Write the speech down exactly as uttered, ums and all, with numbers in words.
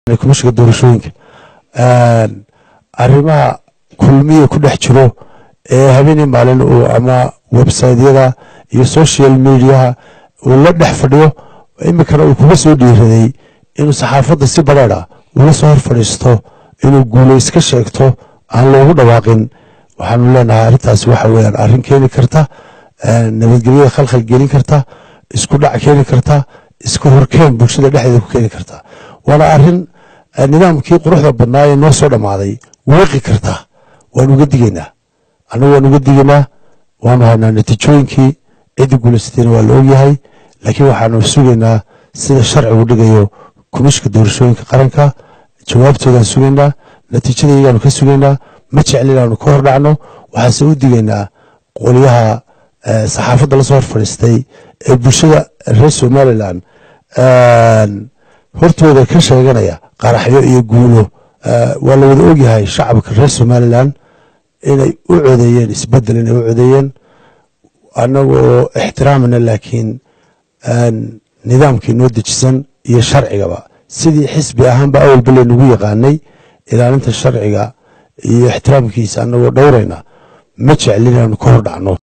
كمشكلة دورشوينك arrimaha kulmiye ku dhex jiro ee habeenii maalin oo ama website-yada iyo social media oo la dhex fadhiyo imikana uu kuga soo dhiiraday inuu saxaafadda si baraara ula soo horfadhiisto inuu guuleys ka sheegto aan loogu dhawaaqin waxaanu leenahay arrintaasi waxa weeyaan arrin keeni karta nabadgelyada khalkhal gelin karta isku dhac keeni karta isku horkeen bulshada dhexdeeda ku keeni karta waana arrin nidaamkii quruxda badnaa ee noo soo dhamaaday weeqi karta waan uga digaynaa annagu waan uga digaynaa waanu haynaa natiijooyinkii cidda guulaysatayna waa la ogyahay laakiin waxaanu sugaynaa sida sharcigu dhigayo kumishka doorashooyinka qaranka jawaabtoodaan sugaynaa natiijada iyagaanu ka sugaynaa ma jeclin inaanu ka hor dhacno waxaase u digaynaa qoliyaha saxaafadda la soo hor fadhiistay ee bulshada reer somaliland hortooda ka sheeganaya qaraxyo iyo guulo waa la wada ogyahay shacabka reer somaliland inay u codeeyeen isbedel inay u codeeyeen annagoo ixtiraamana laakiin nidaamkii noo dejisan iyo sharcigaba sidii xisbi ahaanba awalba laynagu yaqaanay ilaalinta sharciga iyo ixtiraamkiisa annagoo dhowrayna ma jeclin inaanu ka hor dhacno